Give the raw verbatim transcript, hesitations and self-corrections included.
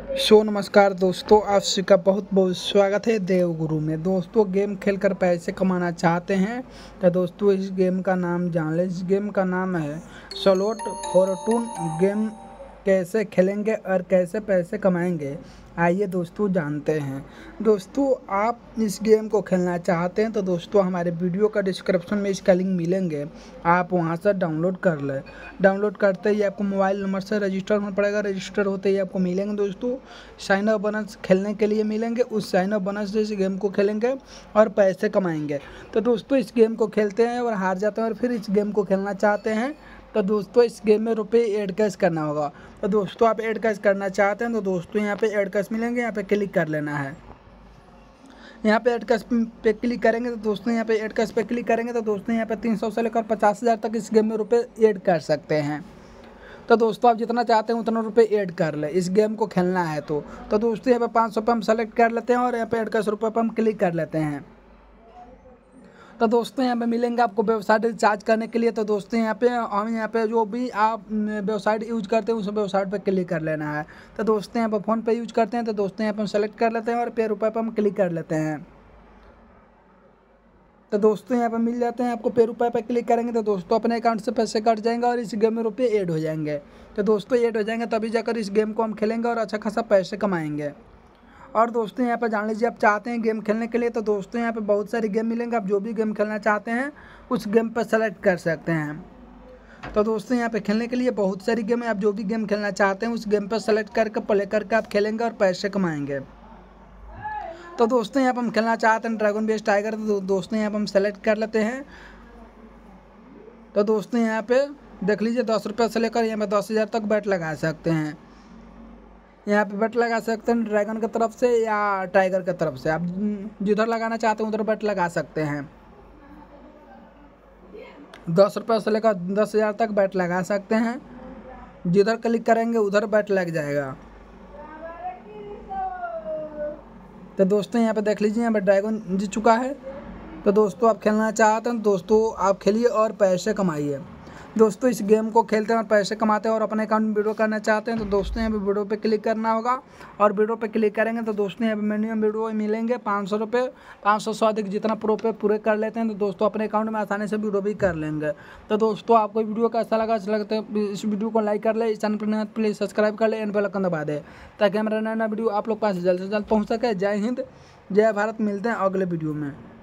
सो नमस्कार दोस्तों, आप सभी का बहुत बहुत स्वागत है देवगुरु में। दोस्तों, गेम खेलकर पैसे कमाना चाहते हैं तो दोस्तों इस गेम का नाम जान लें। इस गेम का नाम है स्लॉट फॉर्टून। गेम कैसे खेलेंगे और कैसे पैसे कमाएंगे, आइए दोस्तों जानते हैं। दोस्तों, आप इस गेम को खेलना चाहते हैं तो दोस्तों हमारे वीडियो का डिस्क्रिप्शन में इसका लिंक मिलेंगे, आप वहां से डाउनलोड कर लें। डाउनलोड करते ही आपको मोबाइल नंबर से रजिस्टर होना पड़ेगा। रजिस्टर होते ही आपको मिलेंगे दोस्तों साइन अप बोनस खेलने के लिए मिलेंगे। उस साइन अप बोनस से इस गेम को खेलेंगे और पैसे कमाएंगे। तो दोस्तों इस गेम को खेलते हैं और हार जाते हैं और फिर इस गेम को खेलना चाहते हैं तो दोस्तों इस गेम में रुपए ऐड कैश करना होगा। तो दोस्तों आप ऐड कैश करना चाहते हैं तो दोस्तों यहाँ पे ऐड कैश मिलेंगे, यहाँ पे क्लिक कर लेना है। यहाँ पे ऐड कैश पे क्लिक करेंगे तो दोस्तों यहाँ पे ऐड कैश पे क्लिक करेंगे तो दोस्तों यहाँ पे तीन सौ से लेकर पचास हज़ार तक इस गेम में रुपए ऐड कर सकते हैं। तो दोस्तों आप जितना चाहते हैं उतना रुपए ऐड कर ले, इस गेम को खेलना है तो तो दोस्तों यहाँ पे पाँच सौ पे हम सेलेक्ट कर लेते हैं और यहाँ पे ऐड कैश रुपये पर हम क्लिक कर लेते हैं। तो दोस्तों यहाँ पे मिलेंगे आपको वेबसाइट रिचार्ज करने के लिए। तो दोस्तों यहाँ पे हम यहाँ पे जो भी आप वेबसाइट यूज करते हैं उस वेबसाइट पे क्लिक कर लेना है। तो दोस्तों यहाँ पे फ़ोन पे यूज करते हैं तो दोस्तों यहाँ पे हम सेलेक्ट कर लेते हैं और पे रुपये पर हम क्लिक कर लेते हैं। तो दोस्तों यहाँ पे मिल जाते हैं आपको पे रुपये पे क्लिक करेंगे तो दोस्तों अपने अकाउंट से पैसे कट जाएंगे और इस गेम में रुपये ऐड हो जाएंगे। तो दोस्तों ऐड हो जाएंगे तभी जाकर इस गेम को हम खेलेंगे और अच्छा खासा पैसे कमाएंगे। और दोस्तों यहाँ पे जान लीजिए, आप चाहते हैं गेम खेलने के लिए तो दोस्तों यहाँ पे बहुत सारी गेम मिलेंगे। आप जो भी गेम खेलना चाहते हैं उस गेम पर सेलेक्ट कर सकते हैं। तो दोस्तों यहाँ पे खेलने के लिए बहुत सारी गेम है। आप जो भी गेम खेलना चाहते हैं उस गेम पर सेलेक्ट करके प्ले करके आप खेलेंगे और पैसे कमाएंगे। तो दोस्तों यहाँ पर हम खेलना चाहते हैं ड्रैगन बेस टाइगर। तो दोस्तों यहाँ पर हम सेलेक्ट कर लेते हैं। तो दोस्तों यहाँ पे देख लीजिए, दस रुपये से लेकर यहाँ पे दस हज़ार तक बैट लगा सकते हैं। यहाँ पे बैट लगा सकते हैं ड्रैगन की तरफ से या टाइगर की तरफ से। आप जिधर लगाना चाहते हैं उधर बैट लगा सकते हैं। दस रुपये से लेकर दस हज़ार तक बैट लगा सकते हैं। जिधर क्लिक करेंगे उधर बैट लग जाएगा। तो दोस्तों यहाँ पे देख लीजिए, यहाँ पे ड्रैगन जीत चुका है। तो दोस्तों आप खेलना चाहते हैं दोस्तों आप खेलिए और पैसे कमाइए। दोस्तों इस गेम को खेलते हैं और पैसे कमाते हैं और अपने अकाउंट में वीडियो करना चाहते हैं तो दोस्तों यहाँ पे वीडियो पे क्लिक करना होगा और वीडियो पे क्लिक करेंगे तो दोस्तों यहाँ पे मिनिमम वीडियो मिलेंगे पाँच सौ रुपये। पाँच सौ से अधिक जितना प्रो पे पूरे कर लेते हैं तो दोस्तों अपने अकाउंट में आसानी से वीडियो भी कर लेंगे। तो दोस्तों आपको वीडियो कैसा लगा, अच्छा लगता है इस वीडियो को लाइक कर ले, इस चैनल पर नया प्लीज़ सब्सक्राइब कर ले, एंड बेल आइकन दबा दे ताकि हमारा नया नया वीडियो आप लोग पास जल्द से जल्द पहुँच सके। जय हिंद, जय भारत। मिलते हैं अगले वीडियो में।